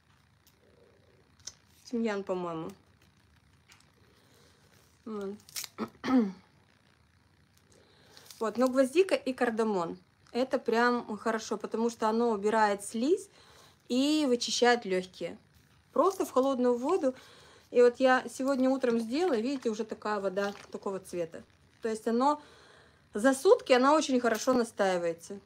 тимьян, по-моему. Вот, но гвоздика и кардамон. Это прям хорошо, потому что оно убирает слизь и вычищает легкие. Просто в холодную воду. И вот я сегодня утром сделала, видите, уже такая вода такого цвета. То есть оно за сутки она очень хорошо настаивается.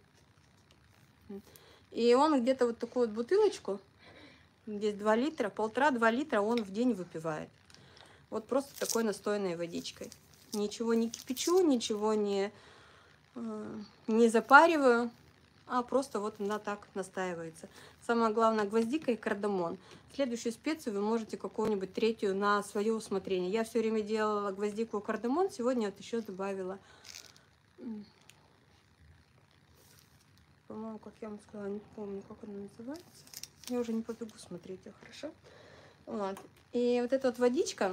И он где-то вот такую вот бутылочку, здесь два литра, полтора-два литра он в день выпивает. Вот просто такой настойной водичкой. Ничего не кипячу, ничего не, не запариваю, а просто вот она так настаивается. Самое главное, гвоздика и кардамон. Следующую специю вы можете какую-нибудь третью на свое усмотрение. Я все время делала гвоздику и кардамон, сегодня вот еще добавила, по-моему, как я вам сказала, не помню, как она называется. Я уже не побегу смотреть ее, хорошо? Вот. И вот эта вот водичка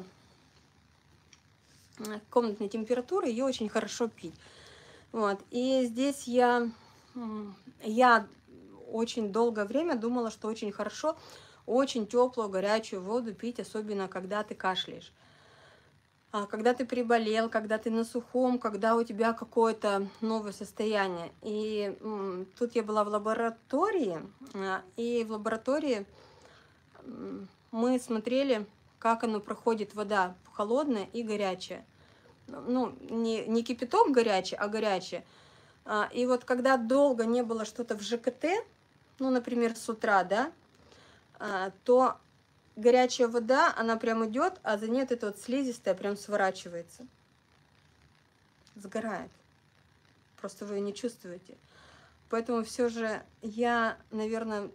комнатной температуры, ее очень хорошо пить. Вот. И здесь я, я очень долгое время думала, что очень хорошо очень теплую горячую воду пить, особенно когда ты кашляешь. когда ты приболел, когда ты на сухом, когда у тебя какое-то новое состояние. И м, тут я была в лаборатории, а, и в лаборатории м, мы смотрели, как оно проходит, вода холодная и горячая. Ну, не, не кипяток горячий, а горячая. А, и вот когда долго не было что-то в ЖКТ, ну, например, с утра, да, а, то горячая вода, она прям идет, а за ней вот эта вот слизистая прям сворачивается. Сгорает. Просто вы ее не чувствуете. Поэтому все же я, наверное,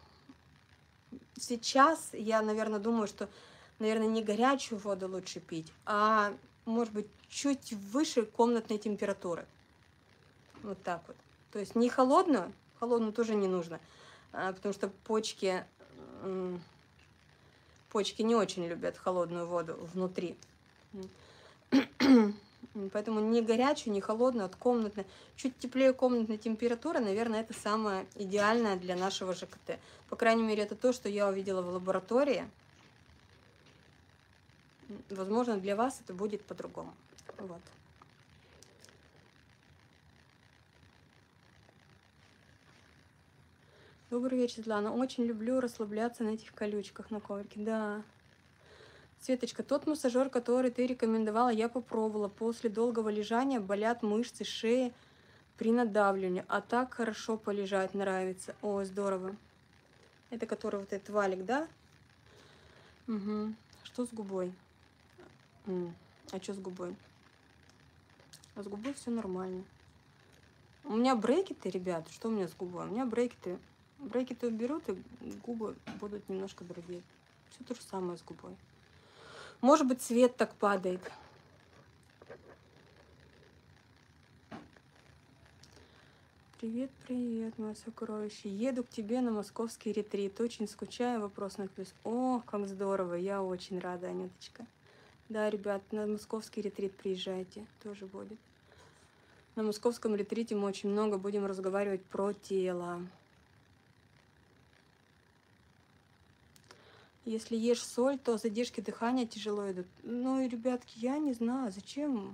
сейчас я, наверное, думаю, что, наверное, не горячую воду лучше пить, а, может быть, чуть выше комнатной температуры. Вот так вот. То есть не холодную, холодную тоже не нужно, потому что почки, почки не очень любят холодную воду внутри. Поэтому не горячую, не холодную, а комнатную. Чуть теплее комнатной температуры, наверное, это самое идеальное для нашего ЖКТ. По крайней мере, это то, что я увидела в лаборатории. Возможно, для вас это будет по-другому. Вот. Добрый вечер, Светлана. Очень люблю расслабляться на этих колючках на коврике. Да. Светочка, тот массажер, который ты рекомендовала, я попробовала. После долгого лежания болят мышцы шеи при надавливании. А так хорошо полежать нравится. О, здорово. Это который вот этот валик, да? Угу. Что с губой? М. А что с губой? А с губой все нормально. У меня брекеты, ребят. Что у меня с губой? У меня брекеты. Брекеты уберут, и губы будут немножко другие. Все то же самое с губой. Может быть, цвет так падает. Привет, привет, мое сокровище. Еду к тебе на московский ретрит. Очень скучаю. Вопрос на плюс. О, как здорово. Я очень рада, Анюточка. Да, ребят, на московский ретрит приезжайте. Тоже будет. На московском ретрите мы очень много будем разговаривать про тело. Если ешь соль, то задержки дыхания тяжело идут. Ну и, ребятки, я не знаю, зачем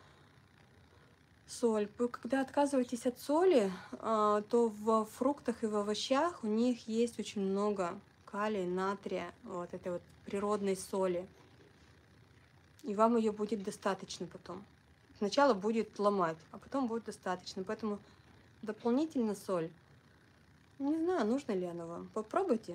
соль. Вы когда отказываетесь от соли, то в фруктах и в овощах у них есть очень много калия, натрия, вот этой вот природной соли. И вам ее будет достаточно потом. Сначала будет ломать, а потом будет достаточно. Поэтому дополнительно соль. Не знаю, нужно ли оно вам. Попробуйте.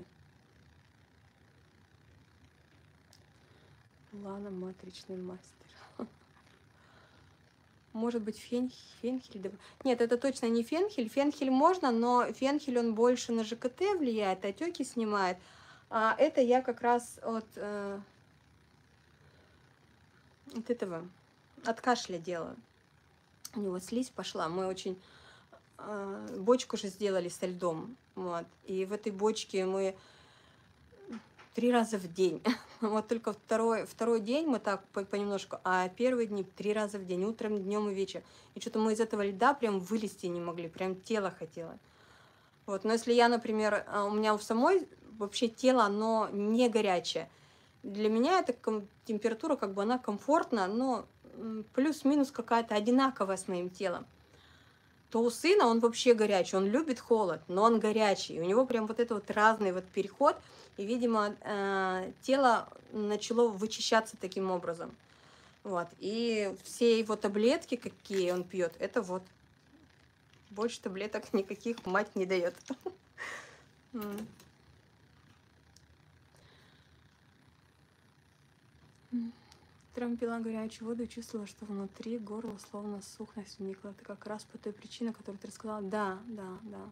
Лана, матричный мастер. Может быть, фен... фенхель? Нет, это точно не фенхель. Фенхель можно, но фенхель он больше на ЖКТ влияет, отеки снимает. А это я как раз от, э, от этого, от кашля делаю. У него слизь пошла. Мы очень... Э, бочку же сделали со льдом. Вот. И в этой бочке мы три раза в день. Вот только второй, второй день мы так понемножку, а первые дни три раза в день, утром, днем и вечером. И что-то мы из этого льда прям вылезти не могли, прям тело хотело. Вот, но если я, например, у меня у самой вообще тело, оно не горячее. Для меня эта температура, как бы она комфортна, но плюс-минус какая-то одинаковая с моим телом. То у сына он вообще горячий, он любит холод, но он горячий. У него прям вот это вот разный вот переход. И, видимо, э, тело начало вычищаться таким образом. Вот. И все его таблетки, какие он пьет, это вот. Больше таблеток никаких мать не дает. Утром пила горячую воду и чувствовала, что внутри горло словно сухость вникла. Это как раз по той причине, которую ты рассказала. Да, да, да.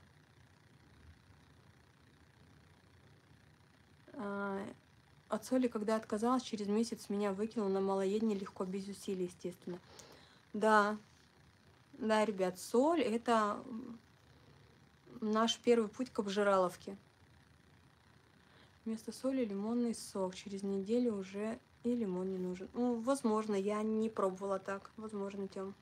От соли, когда отказалась, через месяц меня выкинул на малоедение легко, без усилий, естественно. Да, да, ребят, соль – это наш первый путь к обжираловке. Вместо соли лимонный сок. Через неделю уже и лимон не нужен. Ну, возможно, я не пробовала так. Возможно, Тём.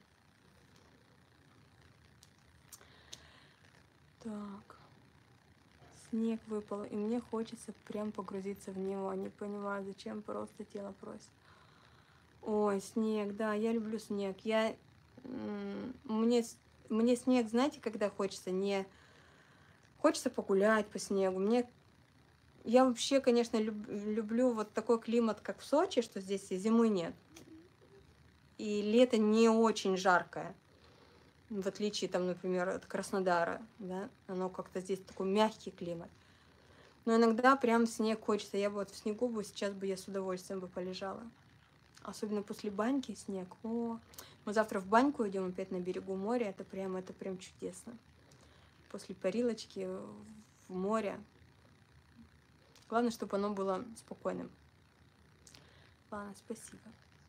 Так. Снег выпал, и мне хочется прям погрузиться в него. Не понимаю, зачем, просто тело просит. Ой, снег, да, я люблю снег. Я, мне, мне снег, знаете, когда хочется? Не хочется погулять по снегу. Мне, я вообще, конечно, люб, люблю вот такой климат, как в Сочи, что здесь и зимы нет. И лето не очень жаркое, в отличие, там, например, от Краснодара, да, оно как-то здесь такой мягкий климат. Но иногда прям снег хочется. Я бы вот в снегу бы сейчас бы я с удовольствием бы полежала. Особенно после баньки снег. О, мы завтра в баньку идем опять на берегу моря. Это прям, это прям чудесно. После парилочки в море. Главное, чтобы оно было спокойным. Ладно, спасибо.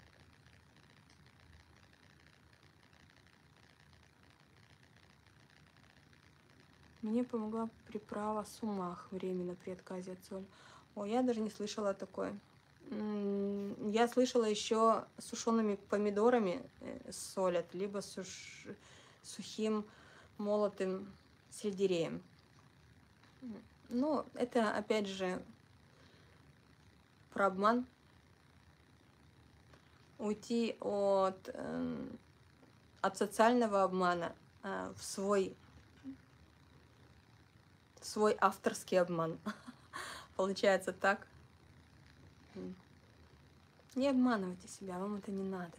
Мне помогла приправа сумах временно при отказе от соли. О, я даже не слышала такое. Я слышала еще сушеными помидорами солят, либо суш... сухим молотым сельдереем. Ну, это опять же про обман. Уйти от, э, от социального обмана э, в свой, в свой авторский обман. Получается так. Не обманывайте себя, вам это не надо.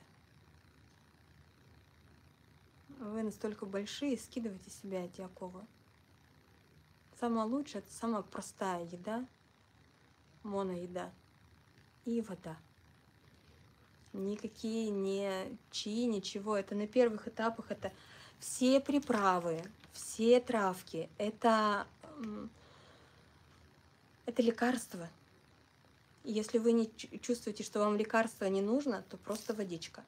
Вы настолько большие, скидывайте себя эти оковы. Самое лучшее — это самая простая еда, моноеда и вода. Никакие не чаи, ничего. Это на первых этапах, это все приправы, все травки. Это, это лекарство. Если вы не чувствуете, что вам лекарство не нужно, то просто водичка.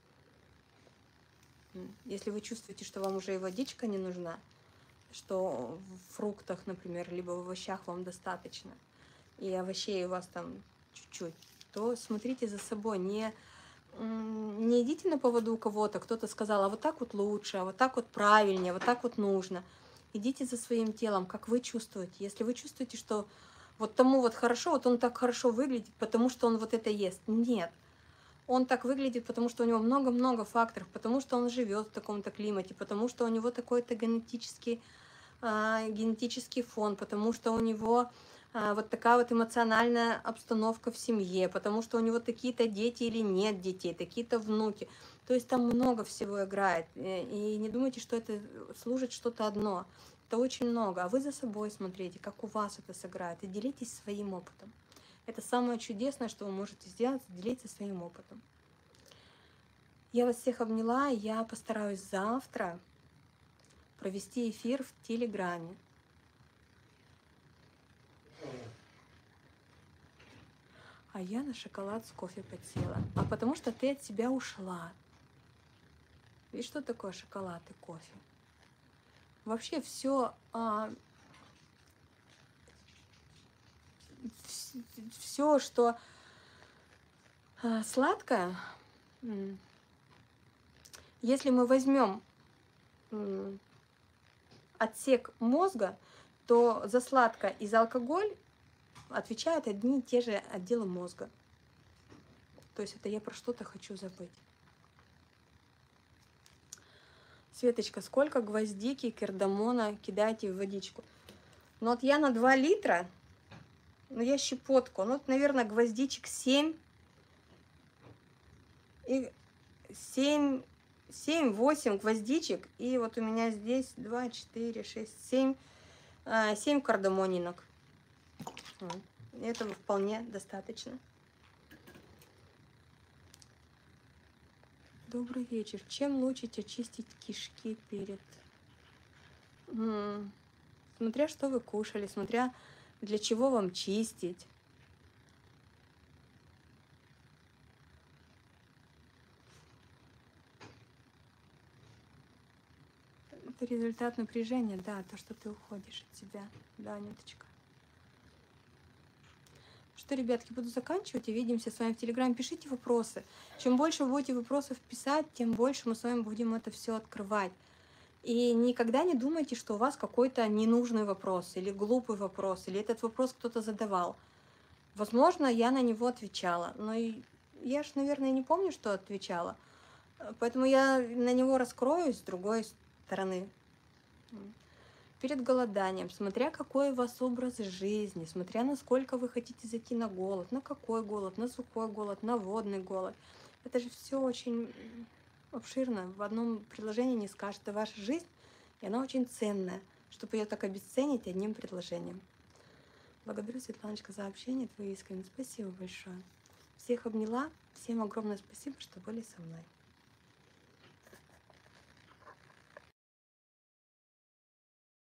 Если вы чувствуете, что вам уже и водичка не нужна, что в фруктах, например, либо в овощах вам достаточно, и овощей у вас там чуть-чуть, то смотрите за собой, не, не идите на поводу у кого-то, кто-то сказал, а вот так вот лучше, а вот так вот правильнее, вот так вот нужно. Идите за своим телом, как вы чувствуете. Если вы чувствуете, что вот тому вот хорошо, вот он так хорошо выглядит, потому что он вот это ест. Нет. Он так выглядит, потому что у него много-много факторов, потому что он живет в таком-то климате, потому что у него такой-то генетический, а, генетический фон, потому что у него а, вот такая вот эмоциональная обстановка в семье, потому что у него такие-то дети или нет детей, такие-то внуки. То есть там много всего играет. И не думайте, что это служит что-то одно. Это очень много. А вы за собой смотрите, как у вас это сыграет, и делитесь своим опытом. Это самое чудесное, что вы можете сделать, делиться своим опытом. Я вас всех обняла, я постараюсь завтра провести эфир в Телеграме. А я на шоколад с кофе подсела. А потому что ты от себя ушла. И что такое шоколад и кофе? Вообще все... А, все, что а, сладкое, если мы возьмем отсек мозга, то за сладкое и за алкоголь отвечают одни и те же отделы мозга. То есть это я про что-то хочу забыть. Светочка, сколько гвоздики, кардамона кидайте в водичку? Ну вот я на два литра, ну я щепотку, ну, наверное, гвоздичек семь. И семь, семь-восемь гвоздичек. И вот у меня здесь два, четыре, шесть, семь, семь кардамонинок. Этого вполне достаточно. Добрый вечер. Чем лучше очистить кишки перед... М-м, смотря что вы кушали, смотря для чего вам чистить. Это результат напряжения, да, то, что ты уходишь от себя. Да, Нюточка. Что, ребятки, буду заканчивать, и увидимся с вами в Телеграме. Пишите вопросы. Чем больше вы будете вопросов писать, тем больше мы с вами будем это все открывать. И никогда не думайте, что у вас какой-то ненужный вопрос, или глупый вопрос, или этот вопрос кто-то задавал. Возможно, я на него отвечала, но и я ж, наверное, не помню, что отвечала. Э, Поэтому я на него раскроюсь с другой стороны. М. Перед голоданием, смотря какой у вас образ жизни, смотря насколько вы хотите зайти на голод, на какой голод, на сухой голод, на водный голод. Это же все очень м, обширно. В одном предложении не скажешь. Это ваша жизнь, и она очень ценная, чтобы ее так обесценить одним предложением. Благодарю, Светланочка, за общение твое искренне. Спасибо большое. Всех обняла. Всем огромное спасибо, что были со мной.